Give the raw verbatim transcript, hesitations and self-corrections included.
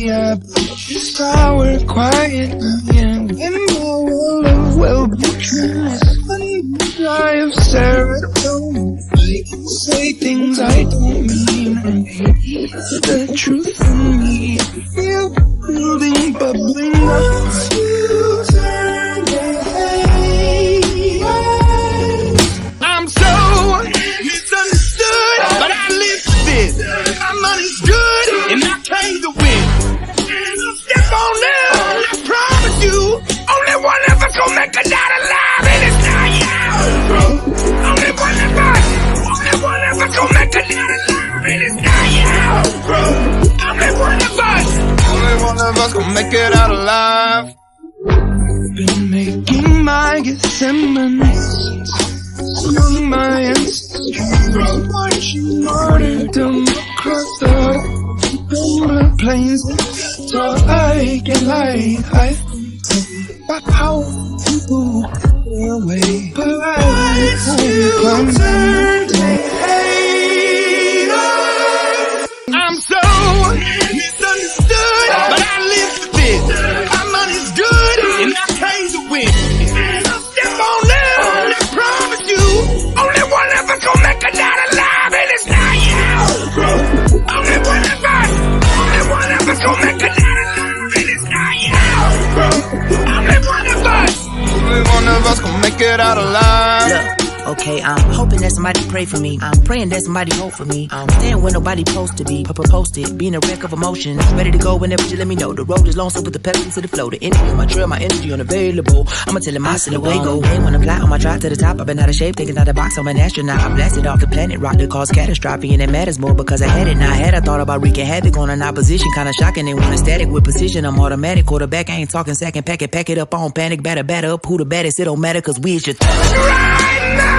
I put this flower quietly and in my world of well-being. I have serotonin. I can say things I don't mean, and maybe it's the truth in me. Feel building, bubbling up. You turn the hate. I'm so misunderstood, but I live for this. My money's good, and I came to win. Step on down, I promise you, only one of us gon' make it out alive, and it's not you. Only one of us, only one of us gon' make it out alive, and it's not you. Only one of us, only one of us gon' make it out alive. Been making my Gethsemane, smelling my ancestors, marching martyrdom across the plains. So I get light, I by power, people their way, but I still turn to hate. I'm so misunderstood, but I live for this. My money's good, and I came to win. Step on down, I promise you, only one of us gon' make it out alive, and it's not you. Only one of us, only one of us gon' make it out alive, and it's not you. Only one of us, only one of us gon' make it out alive. Look, okay, I'm hoping that somebody pray for me. I'm praying that somebody hope for me. I'm staying where nobody supposed to be. Posted, being a wreck of emotions. Ready to go whenever you let me know. The road is long, so put the pedal to the flow. The energy on my trail, my energy unavailable. I'ma tell him I still away go. Hey, when I fly on my drive to the top, I've been out of shape, thinking out the box. I'm an astronaut. I blasted off the planet, rock that caused catastrophe, and it matters more because I had it. Now I had I thought about wreaking havoc on an opposition, kinda shocking. They want a static with precision. I'm automatic, quarterback. I ain't talking second pack it, pack it up on panic, batter, batter up. Who the baddest? It don't matter, cause we is just right now.